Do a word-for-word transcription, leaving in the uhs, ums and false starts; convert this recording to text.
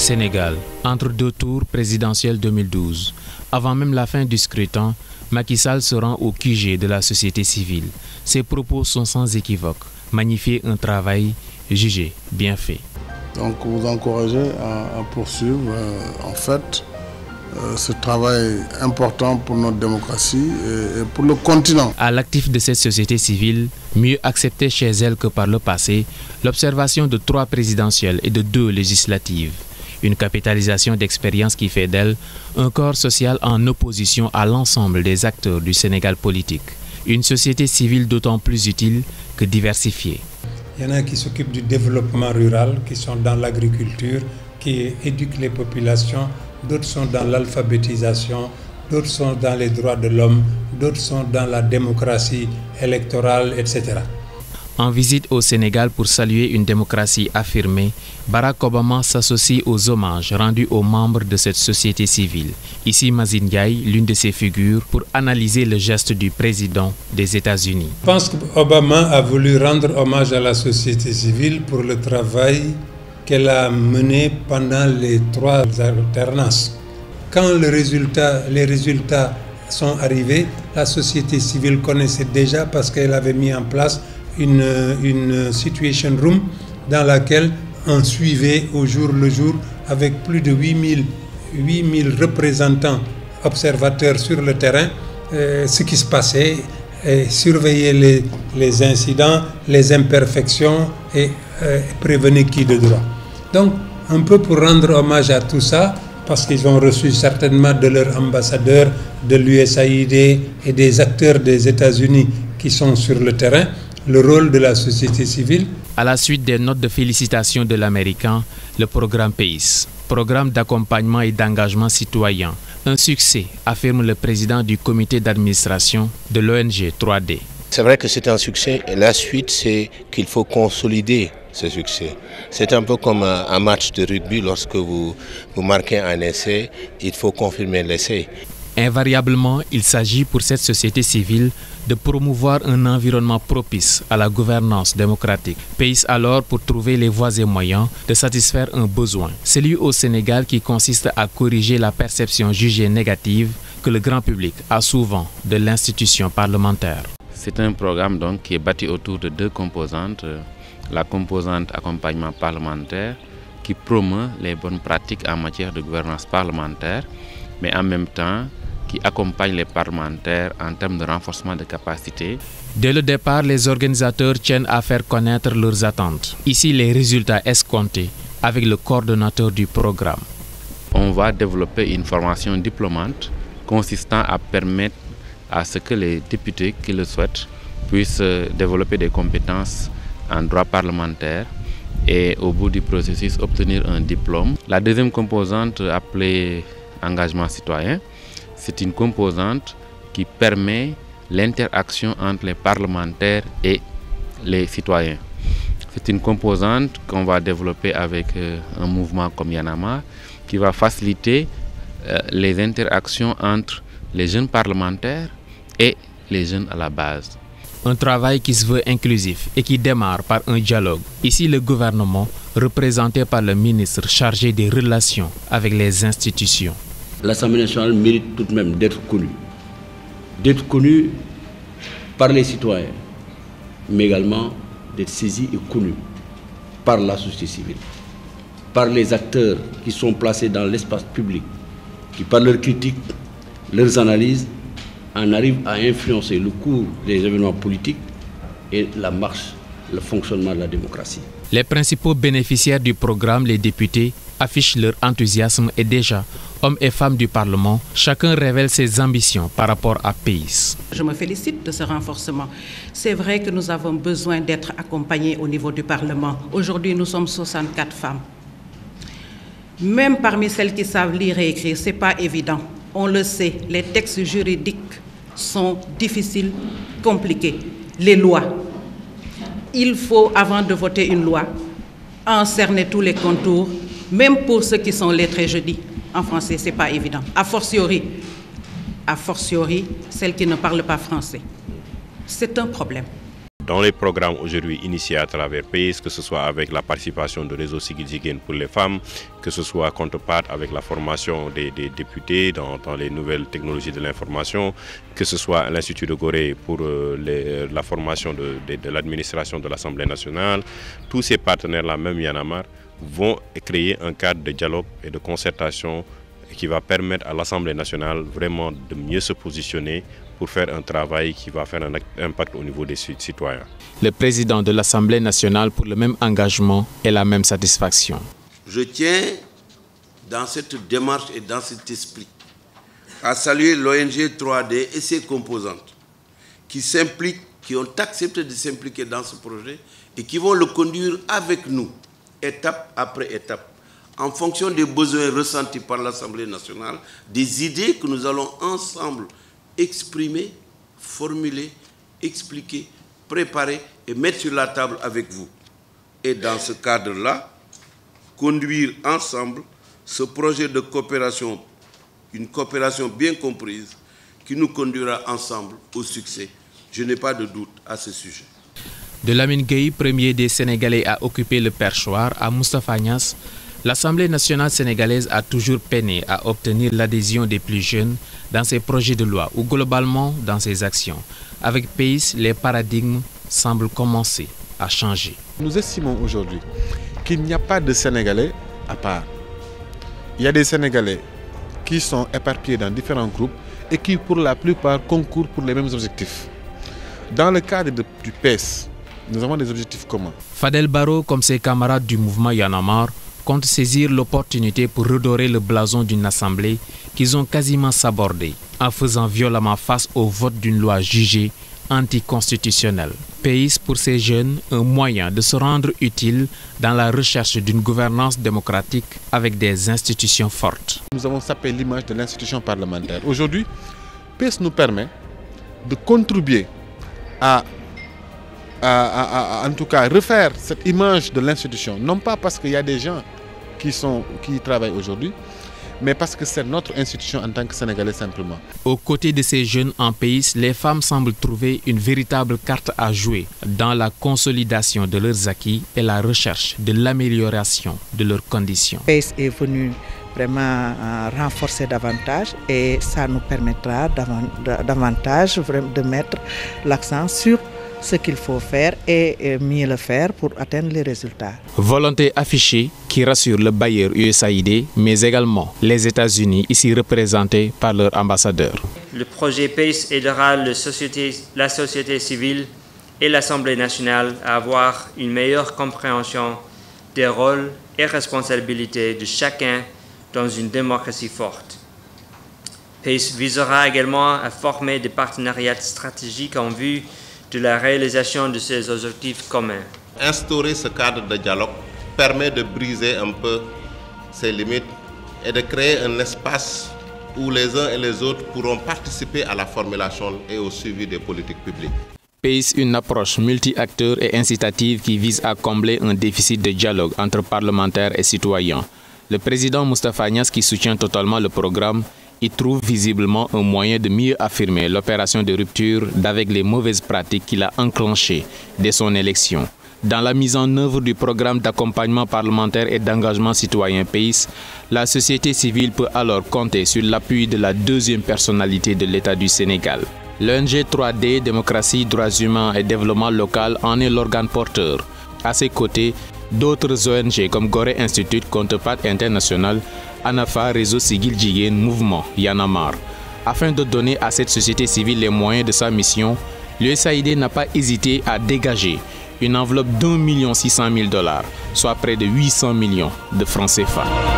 Sénégal, entre deux tours présidentielles deux mille douze. Avant même la fin du scrutin, Macky Sall se rend au Q G de la société civile. Ses propos sont sans équivoque. Magnifier un travail jugé bien fait. Donc vous encouragez à, à poursuivre euh, en fait euh, ce travail important pour notre démocratie et, et pour le continent. À l'actif de cette société civile, mieux acceptée chez elle que par le passé, l'observation de trois présidentielles et de deux législatives. Une capitalisation d'expérience qui fait d'elle un corps social en opposition à l'ensemble des acteurs du Sénégal politique. Une société civile d'autant plus utile que diversifiée. Il y en a qui s'occupent du développement rural, qui sont dans l'agriculture, qui éduquent les populations, d'autres sont dans l'alphabétisation, d'autres sont dans les droits de l'homme, d'autres sont dans la démocratie électorale, et cetera. En visite au Sénégal pour saluer une démocratie affirmée, Barack Obama s'associe aux hommages rendus aux membres de cette société civile. Ici Mazine Ndiaye, l'une de ses figures, pour analyser le geste du président des États-Unis. Je pense qu'Obama a voulu rendre hommage à la société civile pour le travail qu'elle a mené pendant les trois alternances. Quand le résultat, les résultats sont arrivés, la société civile connaissait déjà parce qu'elle avait mis en place Une, une situation room dans laquelle on suivait au jour le jour avec plus de huit mille représentants observateurs sur le terrain euh, ce qui se passait et surveiller les, les incidents, les imperfections et euh, prévenir qui de droit. Donc un peu pour rendre hommage à tout ça, parce qu'ils ont reçu certainement de leurs ambassadeurs, de l'U S A I D et des acteurs des États-Unis qui sont sur le terrain, le rôle de la société civile. À la suite des notes de félicitations de l'Américain, le programme PACE, programme d'accompagnement et d'engagement citoyen, un succès, affirme le président du comité d'administration de l'O N G trois D. C'est vrai que c'est un succès et la suite c'est qu'il faut consolider ce succès. C'est un peu comme un match de rugby, lorsque vous, vous marquez un essai, il faut confirmer l'essai. Invariablement, il s'agit pour cette société civile de promouvoir un environnement propice à la gouvernance démocratique. PACE alors pour trouver les voies et moyens de satisfaire un besoin, celui au Sénégal qui consiste à corriger la perception jugée négative que le grand public a souvent de l'institution parlementaire. C'est un programme donc qui est bâti autour de deux composantes. La composante accompagnement parlementaire qui promeut les bonnes pratiques en matière de gouvernance parlementaire, mais en même temps qui accompagne les parlementaires en termes de renforcement de capacités. Dès le départ, les organisateurs tiennent à faire connaître leurs attentes. Ici, les résultats escomptés avec le coordonnateur du programme. On va développer une formation diplômante consistant à permettre à ce que les députés qui le souhaitent puissent développer des compétences en droit parlementaire et au bout du processus obtenir un diplôme. La deuxième composante appelée engagement citoyen, c'est une composante qui permet l'interaction entre les parlementaires et les citoyens. C'est une composante qu'on va développer avec euh, un mouvement comme Y en a marre qui va faciliter euh, les interactions entre les jeunes parlementaires et les jeunes à la base. Un travail qui se veut inclusif et qui démarre par un dialogue. Ici, le gouvernement, représenté par le ministre chargé des relations avec les institutions. L'Assemblée nationale mérite tout de même d'être connue. D'être connue par les citoyens, mais également d'être saisie et connue par la société civile, par les acteurs qui sont placés dans l'espace public, qui par leurs critiques, leurs analyses, en arrivent à influencer le cours des événements politiques et la marche, le fonctionnement de la démocratie. Les principaux bénéficiaires du programme, les députés, affichent leur enthousiasme et déjà, hommes et femmes du Parlement, chacun révèle ses ambitions par rapport à PACE. Je me félicite de ce renforcement. C'est vrai que nous avons besoin d'être accompagnés au niveau du Parlement. Aujourd'hui, nous sommes soixante-quatre femmes. Même parmi celles qui savent lire et écrire, ce n'est pas évident. On le sait, les textes juridiques sont difficiles, compliqués. Les lois. Il faut, avant de voter une loi, en cerner tous les contours, même pour ceux qui sont lettrés, je dis. En français, ce n'est pas évident. A fortiori, a fortiori, celles qui ne parlent pas français. C'est un problème. dans les programmes aujourd'hui initiés à travers P A I S, que ce soit avec la participation du réseau Siggil Jigéen pour les femmes, que ce soit contrepartie avec la formation des, des députés dans, dans les nouvelles technologies de l'information, que ce soit à l'Institut de Gorée pour euh, les, la formation de, de, de l'administration de l'Assemblée nationale. Tous ces partenaires-là, même Y en a marre, vont créer un cadre de dialogue et de concertation qui va permettre à l'Assemblée nationale vraiment de mieux se positionner pour faire un travail qui va faire un impact au niveau des citoyens. Le président de l'Assemblée nationale pour le même engagement et la même satisfaction. Je tiens, dans cette démarche et dans cet esprit, à saluer l'O N G trois D et ses composantes qui s'impliquent, qui ont accepté de s'impliquer dans ce projet et qui vont le conduire avec nous, étape après étape, en fonction des besoins ressentis par l'Assemblée nationale, des idées que nous allons ensemble exprimer, formuler, expliquer, préparer et mettre sur la table avec vous. Et dans ce cadre-là, conduire ensemble ce projet de coopération, une coopération bien comprise, qui nous conduira ensemble au succès. Je n'ai pas de doute à ce sujet. De Lamine Gueye, premier des Sénégalais à occuper le perchoir, à Moustapha Niasse, l'Assemblée nationale sénégalaise a toujours peiné à obtenir l'adhésion des plus jeunes dans ses projets de loi ou globalement dans ses actions. Avec P A I S, les paradigmes semblent commencer à changer. Nous estimons aujourd'hui qu'il n'y a pas de Sénégalais à part. Il y a des Sénégalais qui sont éparpillés dans différents groupes et qui pour la plupart concourent pour les mêmes objectifs. Dans le cadre de, du P A I S, nous avons des objectifs communs. Fadel Barro, comme ses camarades du mouvement Y en a marre, compte saisir l'opportunité pour redorer le blason d'une assemblée qu'ils ont quasiment sabordée en faisant violemment face au vote d'une loi jugée anticonstitutionnelle. P A I S pour ces jeunes, un moyen de se rendre utile dans la recherche d'une gouvernance démocratique avec des institutions fortes. Nous avons sapé l'image de l'institution parlementaire. Aujourd'hui, P A I S nous permet de contribuer à À, à, à, en tout cas, refaire cette image de l'institution, non pas parce qu'il y a des gens qui, sont, qui y travaillent aujourd'hui, mais parce que c'est notre institution en tant que Sénégalais simplement. Aux côtés de ces jeunes en P A I S, les femmes semblent trouver une véritable carte à jouer dans la consolidation de leurs acquis et la recherche de l'amélioration de leurs conditions. P A I S est venu vraiment renforcer davantage et ça nous permettra davantage de mettre l'accent sur ce qu'il faut faire et mieux le faire pour atteindre les résultats. Volonté affichée qui rassure le bailleur U S A I D, mais également les États-Unis, ici représentés par leur ambassadeur. Le projet P A I S aidera le société, la société civile et l'Assemblée nationale à avoir une meilleure compréhension des rôles et responsabilités de chacun dans une démocratie forte. P A I S visera également à former des partenariats stratégiques en vue de la réalisation de ces objectifs communs. Instaurer ce cadre de dialogue permet de briser un peu ces limites et de créer un espace où les uns et les autres pourront participer à la formulation et au suivi des politiques publiques. P A I S, une approche multi-acteurs et incitative qui vise à combler un déficit de dialogue entre parlementaires et citoyens. Le président Moustapha Niasse, qui soutient totalement le programme, y trouve visiblement un moyen de mieux affirmer l'opération de rupture d'avec les mauvaises pratiques qu'il a enclenchées dès son élection. Dans la mise en œuvre du programme d'accompagnement parlementaire et d'engagement citoyen P A I S, la société civile peut alors compter sur l'appui de la deuxième personnalité de l'État du Sénégal. L'O N G trois D, Démocratie, Droits humains et Développement local en est l'organe porteur. À ses côtés, d'autres O N G comme Gorée Institute, Counterpart International, ANAFA, Réseau Siggil Jigéen, Mouvement Y en a marre. Afin de donner à cette société civile les moyens de sa mission, l'U S A I D n'a pas hésité à dégager une enveloppe d'un million six cent mille dollars, soit près de huit cents millions de francs C F A.